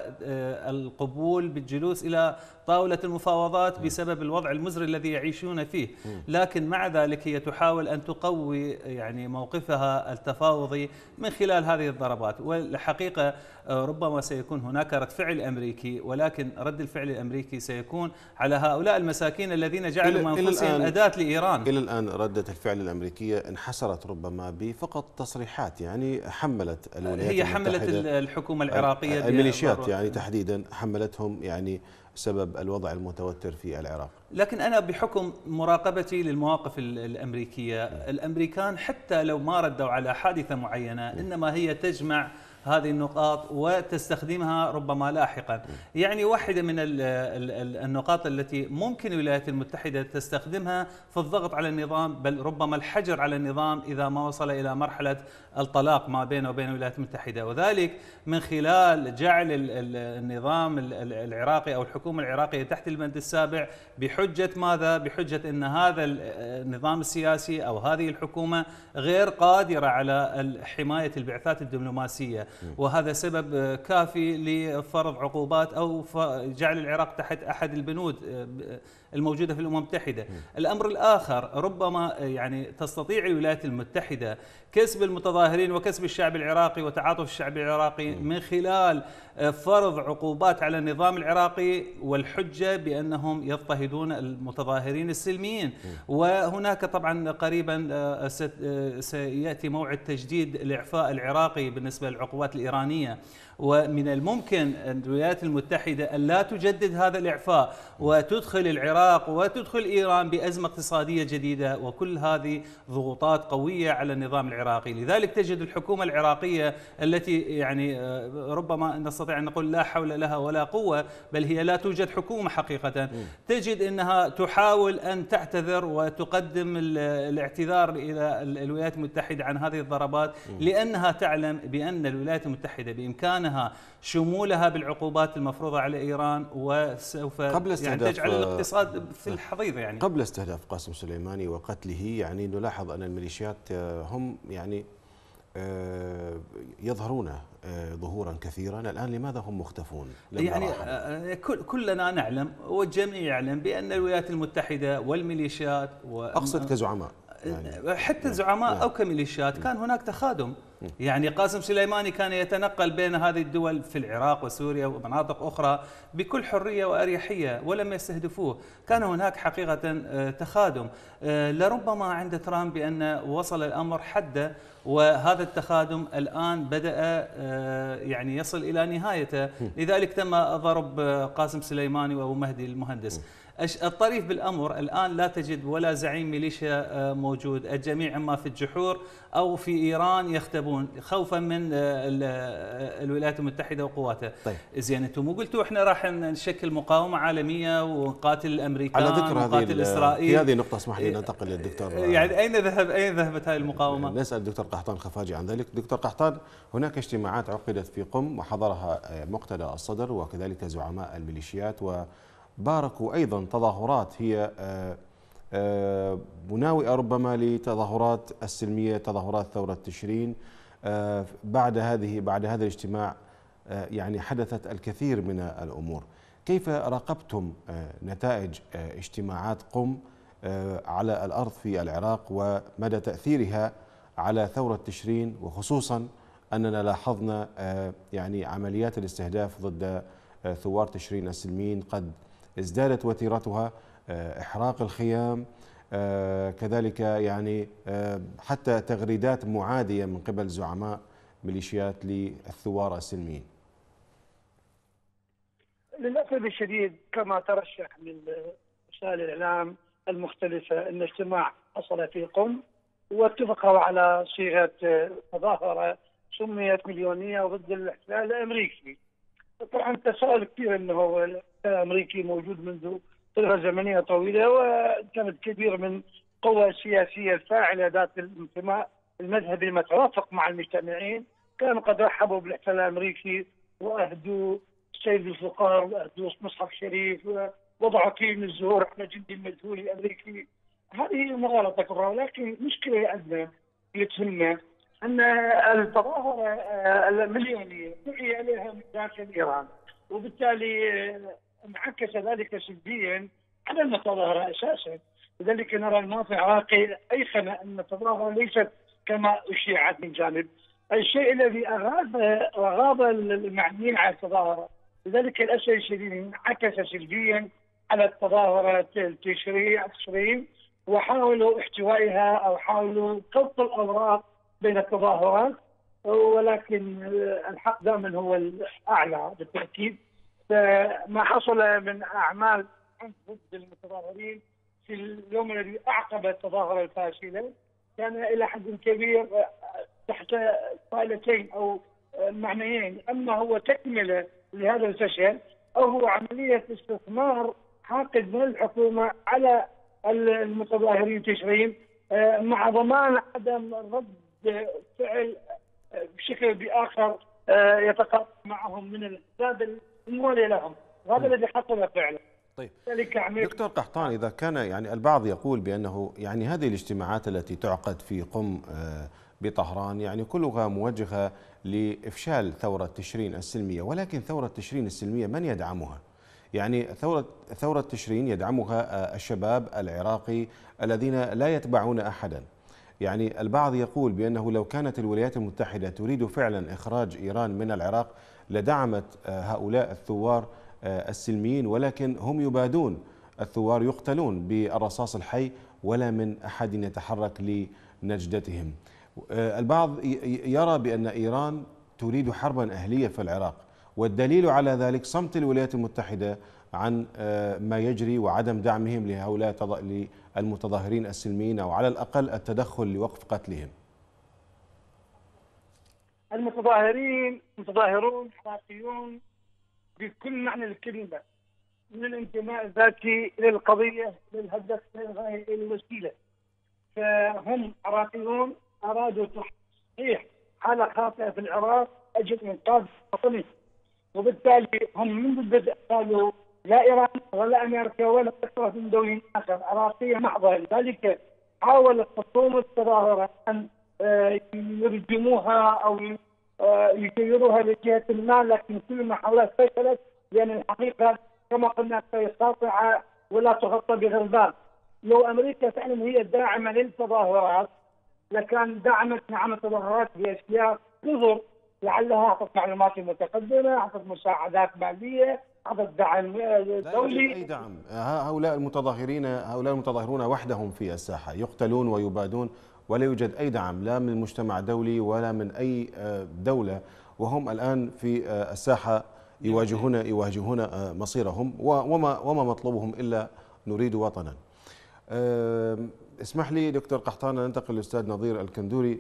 والقبول بالجلوس إلى طاولة المفاوضات بسبب الوضع المزري الذي يعيشون فيه، لكن مع ذلك هي تحاول أن تقوي يعني موقفها التفاوضي من خلال هذه الضربات. والحقيقة ربما سيكون هناك رد فعل أمريكي، ولكن رد الفعل الأمريكي سيكون على هؤلاء المساكين الذين جعلوا من أنفسهم أداة لإيران. إلى الآن ردة الفعل الأمريكية انحصرت ربما بفقط تصريحات، يعني حملت الولايات هي حملت الحكومة العراقية الميليشيات يعني تحديدا حملتهم يعني سبب الوضع المتوتر في العراق. لكن أنا بحكم مراقبتي للمواقف الأمريكية، الأمريكان حتى لو ما ردوا على حادثة معينة إنما هي تجمع هذه النقاط وتستخدمها ربما لاحقا. يعني واحدة من النقاط التي ممكن الولايات المتحدة تستخدمها في الضغط على النظام، بل ربما الحجر على النظام إذا ما وصل إلى مرحلة الطلاق ما بينه وبين الولايات المتحدة، وذلك من خلال جعل النظام العراقي أو الحكومة العراقية تحت البند السابع بحجة ماذا؟ بحجة أن هذا النظام السياسي أو هذه الحكومة غير قادرة على حماية البعثات الدبلوماسية، وهذا سبب كافي لفرض عقوبات أو جعل العراق تحت أحد البنود الموجودة في الأمم المتحدة. الأمر الآخر ربما يعني تستطيع الولايات المتحدة كسب المتظاهرين وكسب الشعب العراقي وتعاطف الشعب العراقي من خلال فرض عقوبات على النظام العراقي والحجة بأنهم يضطهدون المتظاهرين السلميين. وهناك طبعا قريبا سيأتي موعد تجديد الإعفاء العراقي بالنسبة للعقوبات الإيرانية، ومن الممكن الولايات المتحدة أن لا تجدد هذا الإعفاء وتدخل العراق وتدخل إيران بأزمة اقتصادية جديدة، وكل هذه ضغوطات قوية على النظام العراقي. لذلك تجد الحكومة العراقية التي يعني ربما نستطيع أن نقول لا حول لها ولا قوة، بل هي لا توجد حكومة حقيقة، تجد أنها تحاول أن تعتذر وتقدم الاعتذار إلى الولايات المتحدة عن هذه الضربات، لأنها تعلم بأن الولايات المتحدة بإمكانها شمولها بالعقوبات المفروضة على إيران وسوف يعني تجعل الاقتصاد في الحضيض. يعني قبل استهداف قاسم سليماني وقتله يعني نلاحظ أن الميليشيات هم يعني يظهرون ظهورا كثيرا، الآن لماذا هم مختفون؟ يعني كلنا نعلم والجميع يعلم بأن الولايات المتحدة والميليشيات و أقصد كزعماء يعني حتى زعماء نعم. أو كميليشيات كان هناك تخادم. يعني قاسم سليماني كان يتنقل بين هذه الدول في العراق وسوريا ومناطق أخرى بكل حرية وأريحية ولم يستهدفوه. كان هناك حقيقة تخادم، لربما عند ترامب بأن وصل الأمر حده، وهذا التخادم الآن بدأ يعني يصل إلى نهايته، لذلك تم ضرب قاسم سليماني وأبو مهدي المهندس. الطريف بالأمر الآن لا تجد ولا زعيم ميليشيا موجود، الجميع إما في الجحور أو في إيران يختبون خوفا من الولايات المتحدة وقواتها. طيب. زين انتم مو قلتوا احنا راح نشكل مقاومة عالمية ونقاتل الأمريكان على ذكر ونقاتل إسرائيل؟ في هذه النقطة اسمح لي ننتقل للدكتور. يعني أين ذهب أين ذهبت هذه المقاومة؟ نسأل الدكتور قحطان خفاجي عن ذلك. دكتور قحطان، هناك اجتماعات عقدت في قم وحضرها مقتدى الصدر وكذلك زعماء الميليشيات، و باركوا أيضا تظاهرات هي مناوئة ربما لتظاهرات السلمية، تظاهرات ثورة تشرين. بعد هذه بعد هذا الاجتماع يعني حدثت الكثير من الأمور. كيف راقبتم نتائج اجتماعات قم على الأرض في العراق ومدى تأثيرها على ثورة تشرين، وخصوصا أننا لاحظنا يعني عمليات الاستهداف ضد ثوار تشرين السلميين قد ازدادت وتيرتها، إحراق الخيام، كذلك يعني حتى تغريدات معادية من قبل زعماء ميليشيات للثوار السلميين؟ للأسف الشديد كما ترشح من وسائل الإعلام المختلفة أن اجتماع حصل في قم واتفقوا على صيغة مظاهرة سميت مليونية ضد الاحتلال الأمريكي. طبعا تساؤل كثير أنه الاحتلال الأمريكي موجود منذ فترة زمنية طويلة، وكانت كثير من القوى السياسية الفاعلة ذات الانتماء المذهبي المتوافق مع المجتمعين كانوا قد رحبوا بالاحتلال الأمريكي وأهدوا سيد الفقار وأهدوا مصحف شريف ووضعوا كيل من الزهور على جندي المجهول الأمريكي. هذه مغالطة كبرى، ولكن المشكلة عندنا اللي تهمنا أن التظاهرة المليونية دعي عليها من داخل إيران، وبالتالي انعكس ذلك سلبيا على المتظاهرة أساسا. لذلك نرى المواطن العراقي أيقن أن التظاهرة ليست كما أشيعت من جانب. الشيء الذي أغاظ أغاظ المعنيين على التظاهرة، لذلك للأسف الشديد انعكس سلبيا على التظاهرة التشريع تشرين، وحاولوا احتوائها أو حاولوا خلط الأوراق بين التظاهرات، ولكن الحق دائما هو الأعلى بالتأكيد. فما حصل من أعمال ضد المتظاهرين في اليوم الذي أعقب التظاهرة الفاشلة كان إلى حد كبير تحت طائلتين أو معنيين، أما هو تكملة لهذا الفشل أو هو عملية استثمار حاقد من الحكومة على المتظاهرين تشرين مع ضمان عدم رد فعل بشكل بآخر يتقاطع معهم من الأسباب الموالية لهم، وهذا الذي حصل فعلا. طيب دكتور قحطان، إذا كان يعني البعض يقول بأنه يعني هذه الاجتماعات التي تعقد في قم بطهران يعني كلها موجهة لإفشال ثورة تشرين السلمية، ولكن ثورة تشرين السلمية من يدعمها؟ يعني ثورة ثورة تشرين يدعمها الشباب العراقي الذين لا يتبعون أحدا. يعني البعض يقول بأنه لو كانت الولايات المتحدة تريد فعلا إخراج إيران من العراق لدعمت هؤلاء الثوار السلميين، ولكن هم يبادون، الثوار يقتلون بالرصاص الحي ولا من أحد يتحرك لنجدتهم. البعض يرى بأن إيران تريد حربا أهلية في العراق، والدليل على ذلك صمت الولايات المتحدة عن ما يجري وعدم دعمهم لهؤلاء المتظاهرين السلميين، أو على الأقل التدخل لوقف قتلهم. المتظاهرين متظاهرون عراقيون بكل معنى الكلمة، من الانتماء الذاتي إلى القضية للهدف للغاية إلى الوسيلة. فهم عراقيون أرادوا تصحيح حالة خاطئة في العراق أجل إنقاذ وطنهم، وبالتالي هم من البدء قالوا لا إيران ولا أمريكا ولا أي من دولة آخر، عراقية محضة. لذلك حاولت خصوم التظاهرة أن يرجموها أو يغيروها لجهة ما، لكن كل ما حاولت فشلت، لأن الحقيقة كما قلنا هي ساطعة ولا تغطى بغربال. لو امريكا فعلا هي الداعمه للتظاهرات لكان دعمت نعم التظاهرات باشياء تظهر، لعلها اعطت معلومات متقدمه، اعطت مساعدات ماليه، اعطت دعم دولي. لا اي دعم. هؤلاء المتظاهرين هؤلاء المتظاهرون وحدهم في الساحه يقتلون ويبادون، ولا يوجد اي دعم لا من المجتمع الدولي ولا من اي دوله، وهم الان في الساحه يواجهون يواجهون مصيرهم، وما وما مطلوبهم الا نريد وطنا. اسمح لي دكتور قحطان ننتقل للاستاذ نظير الكندوري.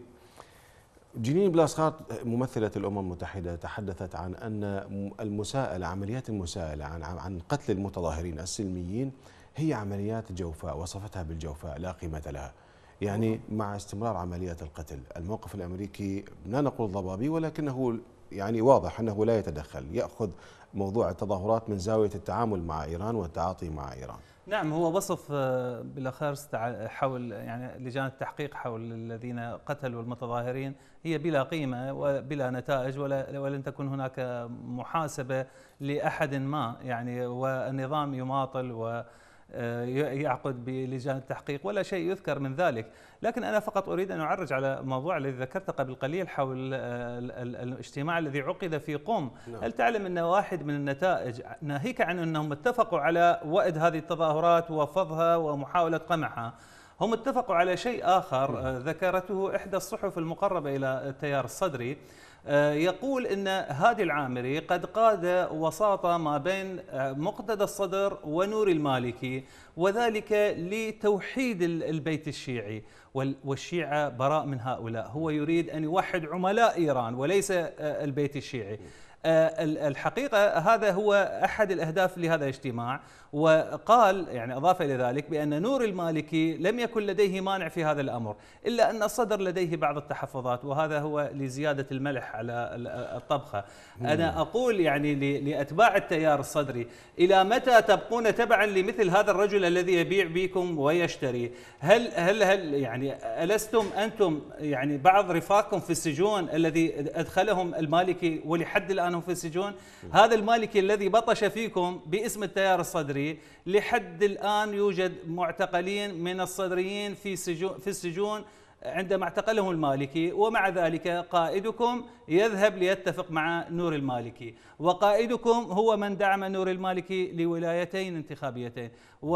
جنين بلاسخات ممثلة الأمم المتحدة تحدثت عن أن المساءلة عمليات المساءلة عن عن قتل المتظاهرين السلميين هي عمليات جوفاء، وصفتها بالجوفاء لا قيمة لها. يعني مع استمرار عمليات القتل الموقف الأمريكي لا نقول ضبابي، ولكنه يعني واضح أنه لا يتدخل، يأخذ موضوع التظاهرات من زاوية التعامل مع إيران والتعاطي مع إيران. نعم، هو وصف بالاخص حول يعني لجان التحقيق حول الذين قتلوا المتظاهرين هي بلا قيمه وبلا نتائج، ولا ولن تكون هناك محاسبه لاحد ما، يعني والنظام يماطل و يعقد بلجان التحقيق ولا شيء يذكر من ذلك. لكن أنا فقط أريد أن أعرج على موضوع الذي ذكرته قبل قليل حول الاجتماع الذي عقد في قم. هل تعلم أن واحد من النتائج، ناهيك عن أنهم اتفقوا على وأد هذه التظاهرات ووفضها ومحاولة قمعها، هم اتفقوا على شيء آخر ذكرته إحدى الصحف المقربة إلى التيار الصدري، يقول أن هادي العامري قد قاد وساطة ما بين مقتدى الصدر ونور المالكي، وذلك لتوحيد البيت الشيعي، والشيعة براء من هؤلاء. هو يريد أن يوحد عملاء إيران وليس البيت الشيعي. الحقيقة هذا هو أحد الأهداف لهذا الاجتماع. وقال يعني أضاف إلى ذلك بأن نور المالكي لم يكن لديه مانع في هذا الأمر، إلا أن الصدر لديه بعض التحفظات، وهذا هو لزيادة الملح على الطبخة. أنا أقول يعني لأتباع التيار الصدري، إلى متى تبقون تبعا لمثل هذا الرجل الذي يبيع بكم ويشتري؟ هل هل هل يعني ألستم أنتم يعني بعض رفاقكم في السجون الذي أدخلهم المالكي ولحد الآن هم في السجون؟ هذا المالكي الذي بطش فيكم باسم التيار الصدري لحد الآن يوجد معتقلين من الصدريين في سجون في السجون عندما اعتقلهم المالكي، ومع ذلك قائدكم يذهب ليتفق مع نور المالكي، وقائدكم هو من دعم نور المالكي لولايتين انتخابيتين،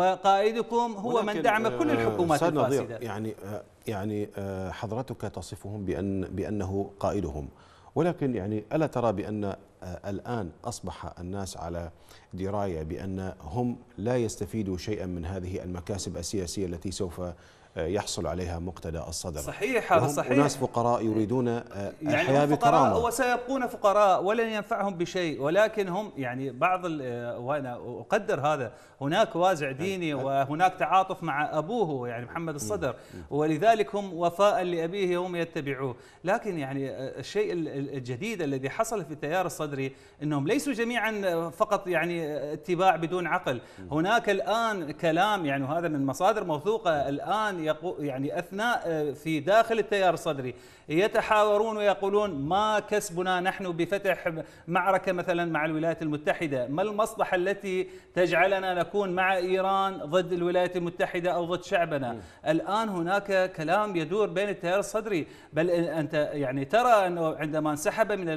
وقائدكم هو من دعم كل الحكومات الفاسدة. يعني يعني حضرتك تصفهم بأن بأنه قائدهم، ولكن يعني ألا ترى بأن الآن أصبح الناس على دراية بأن هم لا يستفيدوا شيئا من هذه المكاسب السياسية التي سوف يحصل عليها مقتدى الصدر؟ صحيح، هذا صحيح. ناس فقراء يريدون الحياة يعني بكرامة، وسيبقون فقراء ولن ينفعهم بشيء، ولكن هم يعني بعض، وأنا أقدر هذا، هناك وازع ديني وهناك تعاطف مع أبوه يعني محمد الصدر، ولذلك هم وفاء لأبيه هم يتبعوه. لكن يعني الشيء الجديد الذي حصل في التيار الصدري أنهم ليسوا جميعا فقط يعني اتباع بدون عقل. هناك الآن كلام يعني، وهذا من مصادر موثوقة الآن، يعني أثناء في داخل التيار الصدري يتحاورون ويقولون ما كسبنا نحن بفتح معركة مثلا مع الولايات المتحدة؟ ما المصلحة التي تجعلنا نكون مع إيران ضد الولايات المتحدة أو ضد شعبنا؟ م. الآن هناك كلام يدور بين التيار الصدري، بل أنت يعني ترى أنه عندما انسحب من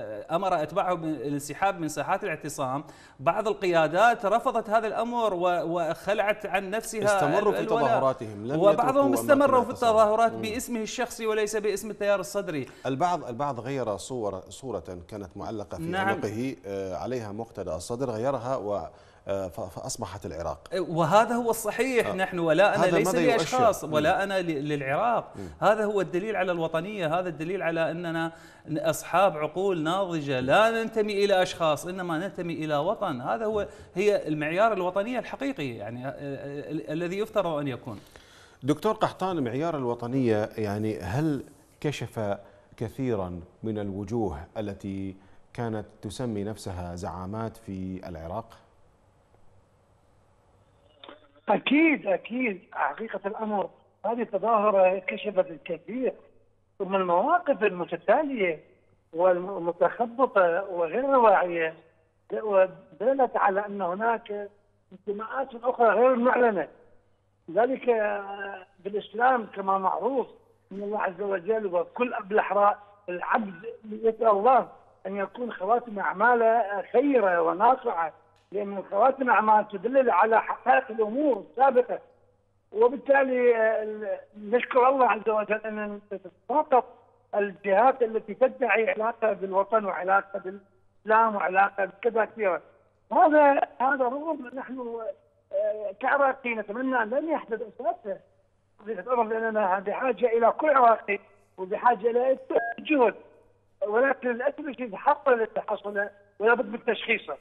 أمر أتباعه بالانسحاب من ساحات الاعتصام، بعض القيادات رفضت هذا الأمر وخلعت عن نفسها، استمروا في تظاهراتهم، لم وبعضهم استمروا في التظاهرات باسمه الشخصي وليس باسم التيار الصدري. البعض البعض غير صورة صورة كانت معلقة في عنقه نعم. عليها مقتدى الصدر، غيرها و فأصبحت العراق، وهذا هو الصحيح. آه. نحن ولا أنا ليس لأشخاص ولا أنا للعراق. م. هذا هو الدليل على الوطنية، هذا الدليل على أننا أصحاب عقول ناضجة، لا ننتمي إلى أشخاص إنما ننتمي إلى وطن. هذا هو هي المعيار الوطنية الحقيقي يعني الذي يفترض أن يكون. دكتور قحطان، معيار الوطنية يعني هل كشف كثيرا من الوجوه التي كانت تسمي نفسها زعامات في العراق؟ أكيد أكيد، حقيقة الأمر هذه التظاهرة كشفت الكثير، ثم المواقف المتتالية والمتخبطة وغير الواعية دلت على أن هناك انتماءات أخرى غير المعلنة ذلك بالإسلام كما معروف من الله عز وجل، وكل أب الأحرار العبد يسأل الله أن يكون خواتم أعماله خيرة ونافعة، لأن خواتم أعمال تدل على حقائق الأمور السابقة. وبالتالي نشكر الله عز وجل أن تتساقط الجهات التي تدعي علاقة بالوطن وعلاقة بالإسلام وعلاقة بكذا كثيرة. هذا هذا رغم نحن كعراقيين نتمنى أن لن يحدث أساسا، لأننا بحاجة إلى كل عراقي وبحاجة إلى جهد، ولكن للأسف الشديد حصل اللي حصل ولا بد من تشخيصه.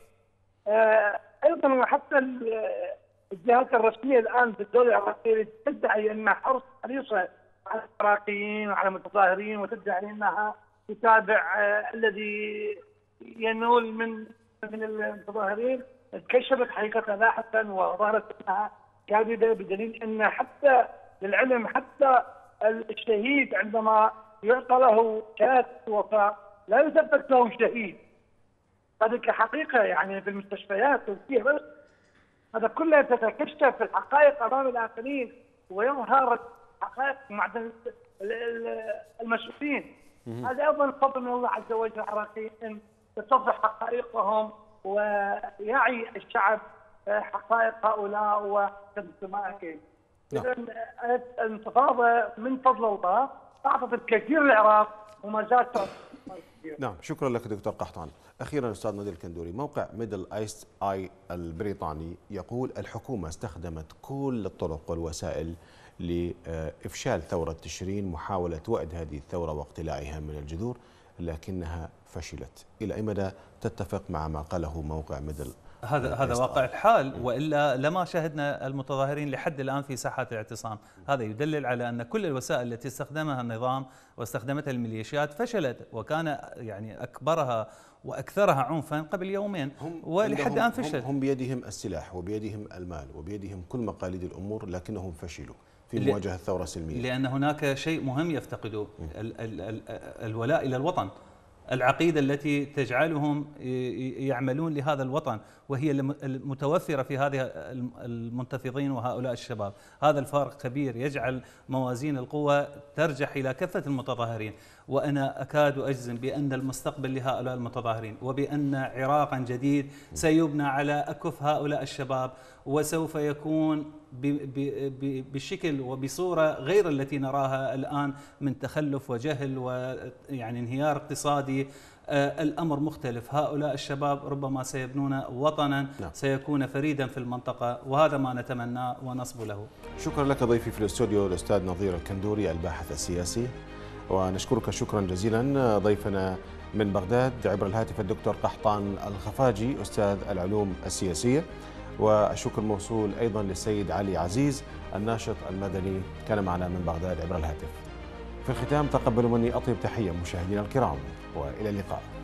أيضا وحتى الجهات الرسمية الآن بالدولة العراقية تدعي أنها حرص حريصة على العراقيين وعلى المتظاهرين، وتدعي أنها تتابع الذي ينول من من المتظاهرين، كشفت حقيقة لاحقا وظهرت أنها كاذبة، بدليل أن حتى للعلم حتى الشهيد عندما يعطى له شهادة وفاة لا يثبت له شهيد. هذه كحقيقة يعني في المستشفيات وفيه بس هذا كله تتكشف الحقائق أمام الآخرين ويظهر حقائق معدن المسؤولين. هذا أيضا فضل من الله عز وجل العراقيين أن تتضح حقائقهم ويعي الشعب حقائق هؤلاء وتمثيلهم. إذا الانتفاضة من فضل الله أعطت الكثير للعراق وما زالت تعطي. نعم، شكرا لك دكتور قحطان. أخيرا أستاذ نادر الكندوري، موقع ميدل ايست اي البريطاني يقول الحكومة استخدمت كل الطرق والوسائل لإفشال ثورة تشرين، محاولة وأد هذه الثورة واقتلاعها من الجذور، لكنها فشلت. إلى أي مدى تتفق مع ما قاله موقع ميدل؟ هذا هذا واقع الحال، والا لما شاهدنا المتظاهرين لحد الان في ساحات الاعتصام. هذا يدلل على ان كل الوسائل التي استخدمها النظام واستخدمتها الميليشيات فشلت، وكان يعني اكبرها واكثرها عنفا قبل يومين ولحد الان فشلت. هم بيدهم السلاح وبيدهم المال وبيدهم كل مقاليد الامور، لكنهم فشلوا في مواجهه الثوره السلميه. لان هناك شيء مهم يفتقدوه، ال ال ال الولاء الى الوطن، العقيدة التي تجعلهم يعملون لهذا الوطن، وهي المتوفرة في هذه المنتفضين وهؤلاء الشباب. هذا الفارق كبير يجعل موازين القوة ترجح إلى كفة المتظاهرين. وأنا أكاد أجزم بأن المستقبل لهؤلاء المتظاهرين، وبأن عراقا جديد سيبنى على أكف هؤلاء الشباب، وسوف يكون بشكل وبصورة غير التي نراها الآن من تخلف وجهل ويعني انهيار اقتصادي. آه الأمر مختلف. هؤلاء الشباب ربما سيبنون وطنا نعم. سيكون فريدا في المنطقة، وهذا ما نتمناه ونصب له. شكرا لك ضيفي في الاستوديو الأستاذ نظير الكندوري الباحث السياسي، ونشكرك شكرا جزيلا ضيفنا من بغداد عبر الهاتف الدكتور قحطان الخفاجي أستاذ العلوم السياسية، والشكر موصول أيضا للسيد علي عزيز الناشط المدني كان معنا من بغداد عبر الهاتف. في الختام تقبلوا مني أطيب تحية مشاهدينا الكرام، وإلى اللقاء.